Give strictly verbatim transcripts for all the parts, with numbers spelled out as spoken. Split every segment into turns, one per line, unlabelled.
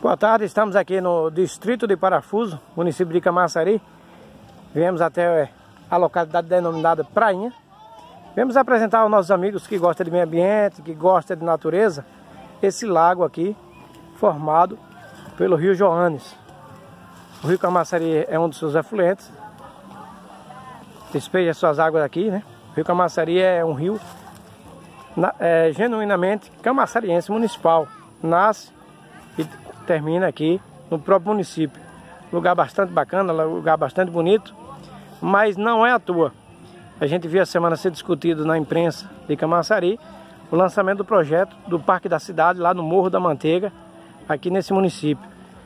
Boa tarde, estamos aqui no distrito de Parafuso, município de Camaçari. Viemos até a localidade denominada Prainha. Viemos apresentar aos nossos amigos que gostam de meio ambiente, que gostam de natureza, esse lago aqui, formado pelo rio Joanes. O rio Camaçari é um dos seus afluentes, despeja suas águas aqui, né? O rio Camaçari é um rio é, genuinamente camaçariense municipal. Nasce e termina aqui no próprio município. Lugar bastante bacana, lugar bastante bonito, mas não é à toa. A gente viu a semana ser discutido na imprensa de Camaçari o lançamento do projeto do Parque da Cidade, lá no Morro da Manteiga, aqui nesse município.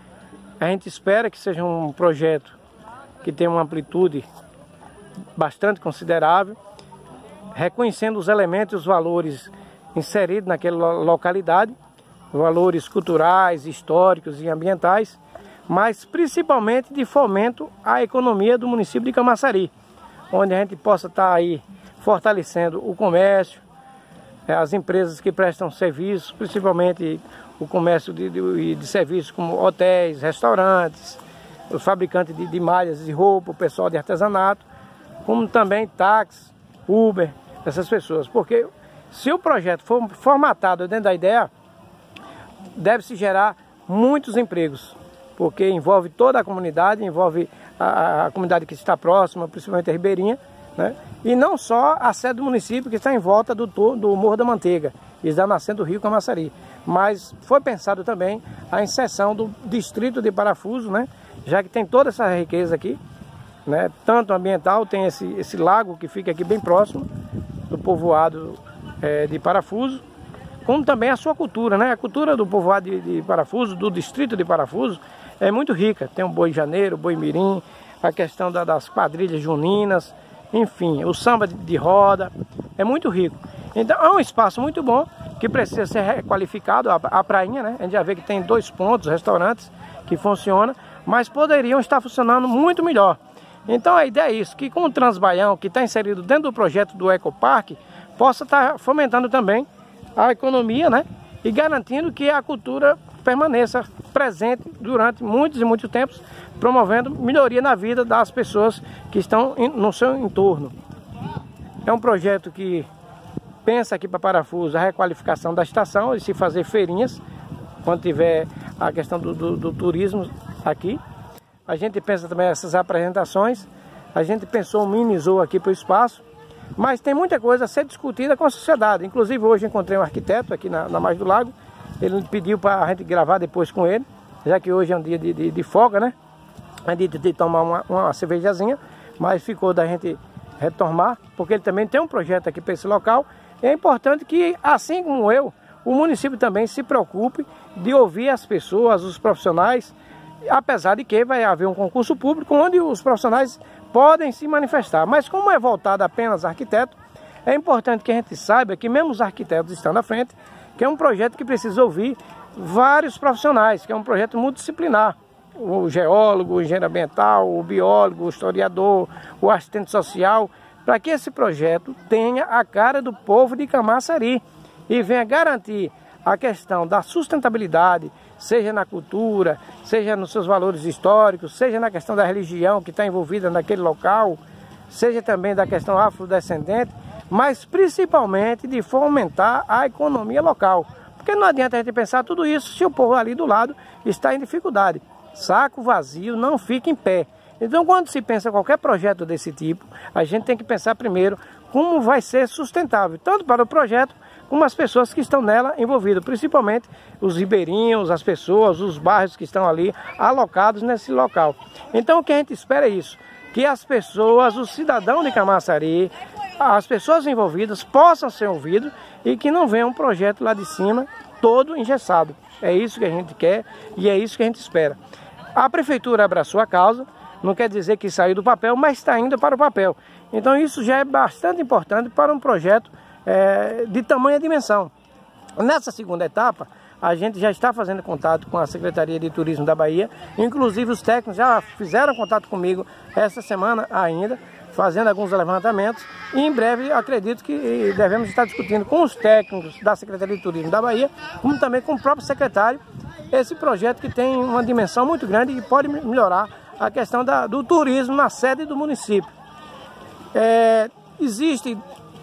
A gente espera que seja um projeto que tenha uma amplitude bastante considerável, reconhecendo os elementos e os valores inseridos naquela localidade, valores culturais, históricos e ambientais, mas principalmente de fomento à economia do município de Camaçari, onde a gente possa estar aí fortalecendo o comércio, as empresas que prestam serviços, principalmente o comércio de, de, de serviços como hotéis, restaurantes, os fabricantes de, de malhas de roupa, o pessoal de artesanato, como também táxi, Uber, essas pessoas. Porque se o projeto for formatado dentro da ideia, deve-se gerar muitos empregos, porque envolve toda a comunidade, envolve a, a comunidade que está próxima, principalmente a Ribeirinha, né? E não só a sede do município que está em volta do, do Morro da Manteiga, e está nascendo do rio Camaçari, mas foi pensado também a inserção do distrito de Parafuso, né? Já que tem toda essa riqueza aqui, né? Tanto ambiental, tem esse, esse lago que fica aqui bem próximo do povoado é, de Parafuso, como também a sua cultura, né? A cultura do povoado de, de Parafuso, do distrito de Parafuso, é muito rica. Tem o boi janeiro, o boi mirim, a questão da, das quadrilhas juninas, enfim, o samba de, de roda, é muito rico. Então é um espaço muito bom que precisa ser requalificado, a, a prainha, né? A gente já vê que tem dois pontos, restaurantes que funcionam, mas poderiam estar funcionando muito melhor. Então a ideia é isso, que com o Transbaião, que está inserido dentro do projeto do Ecoparque, possa estar fomentando também a economia, né? E garantindo que a cultura permaneça presente durante muitos e muitos tempos, promovendo melhoria na vida das pessoas que estão no seu entorno. É um projeto que pensa aqui para Parafuso a requalificação da estação e se fazer feirinhas, quando tiver a questão do, do, do turismo aqui. A gente pensa também essas apresentações, a gente pensou um mini zoo aqui para o espaço, mas tem muita coisa a ser discutida com a sociedade. Inclusive hoje encontrei um arquiteto aqui na, na Margem do Lago, ele pediu para a gente gravar depois com ele, já que hoje é um dia de, de, de folga, né? É dia de, de tomar uma, uma cervejazinha, mas ficou da gente retomar, porque ele também tem um projeto aqui para esse local. É importante que, assim como eu, o município também se preocupe de ouvir as pessoas, os profissionais, apesar de que vai haver um concurso público onde os profissionais podem se manifestar. Mas como é voltado apenas a arquiteto, é importante que a gente saiba que mesmo os arquitetos estão na frente, que é um projeto que precisa ouvir vários profissionais, que é um projeto multidisciplinar. O geólogo, o engenheiro ambiental, o biólogo, o historiador, o assistente social, para que esse projeto tenha a cara do povo de Camaçari e venha garantir a questão da sustentabilidade, seja na cultura, seja nos seus valores históricos, seja na questão da religião que está envolvida naquele local, seja também da questão afrodescendente, mas principalmente de fomentar a economia local. Porque não adianta a gente pensar tudo isso se o povo ali do lado está em dificuldade. Saco vazio não fica em pé. Então quando se pensa qualquer projeto desse tipo, a gente tem que pensar primeiro como vai ser sustentável, tanto para o projeto como as pessoas que estão nela envolvidas, principalmente os ribeirinhos, as pessoas, os bairros que estão ali alocados nesse local. Então o que a gente espera é isso, que as pessoas, o cidadão de Camaçari, as pessoas envolvidas possam ser ouvidos e que não venha um projeto lá de cima todo engessado. É isso que a gente quer e é isso que a gente espera. A prefeitura abraçou a causa, não quer dizer que saiu do papel, mas está indo para o papel. Então isso já é bastante importante para um projeto é, de tamanha dimensão. Nessa segunda etapa, a gente já está fazendo contato com a Secretaria de Turismo da Bahia, inclusive os técnicos já fizeram contato comigo essa semana ainda, fazendo alguns levantamentos, e em breve acredito que devemos estar discutindo com os técnicos da Secretaria de Turismo da Bahia, como também com o próprio secretário, esse projeto que tem uma dimensão muito grande e pode melhorar a questão da, do turismo na sede do município. É, existe,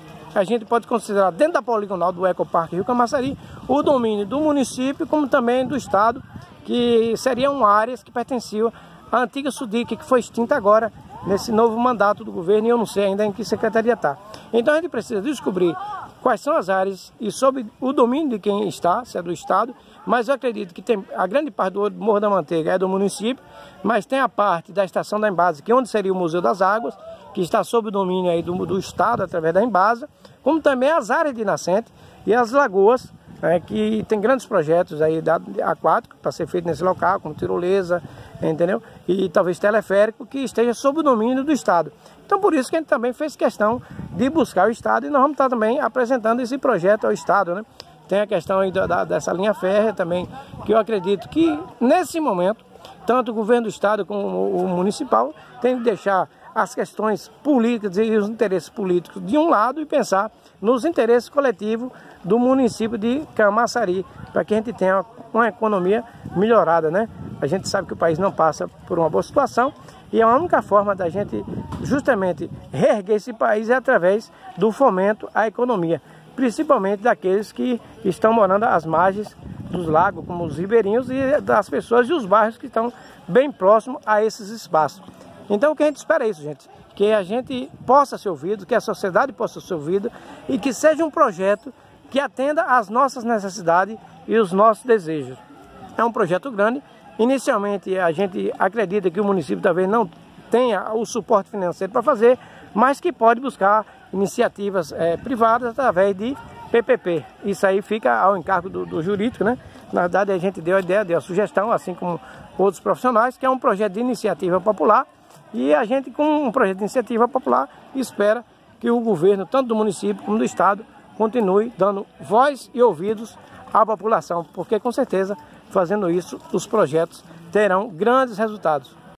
a gente pode considerar dentro da poligonal do Ecoparque Rio Camaçari, o domínio do município como também do estado, que seriam áreas que pertenciam à antiga SUDIC, que foi extinta agora nesse novo mandato do governo, e eu não sei ainda em que secretaria está. Então a gente precisa descobrir quais são as áreas e sob o domínio de quem está, se é do estado, mas eu acredito que tem a grande parte do Morro da Manteiga é do município, mas tem a parte da estação da Embasa, que é onde seria o Museu das Águas, que está sob o domínio aí do, do estado através da Embasa, como também as áreas de nascente e as lagoas, né, que tem grandes projetos aí da, aquáticos para ser feito nesse local, como tirolesa, entendeu? E talvez teleférico, que esteja sob o domínio do estado. Então por isso que a gente também fez questão de buscar o estado, e nós vamos estar também apresentando esse projeto ao estado, né? Tem a questão aí da, da, dessa linha férrea também, que eu acredito que nesse momento, tanto o governo do estado como o, o municipal tem que deixar as questões políticas e os interesses políticos de um lado e pensar nos interesses coletivos do município de Camaçari, para que a gente tenha uma economia melhorada, né? A gente sabe que o país não passa por uma boa situação, e a única forma da gente justamente reerguer esse país é através do fomento à economia, principalmente daqueles que estão morando às margens dos lagos, como os ribeirinhos, e das pessoas e os bairros que estão bem próximos a esses espaços. Então o que a gente espera é isso, gente, que a gente possa ser ouvido, que a sociedade possa ser ouvida e que seja um projeto que atenda às nossas necessidades e os nossos desejos. É um projeto grande. Inicialmente a gente acredita que o município talvez não tenha o suporte financeiro para fazer, mas que pode buscar iniciativas é, privadas através de P P P. Isso aí fica ao encargo do, do jurídico, né? Na verdade a gente deu a ideia, deu a sugestão, assim como outros profissionais, que é um projeto de iniciativa popular, e a gente, com um projeto de iniciativa popular, espera que o governo, tanto do município como do estado, continue dando voz e ouvidos à população, porque com certeza, fazendo isso, os projetos terão grandes resultados.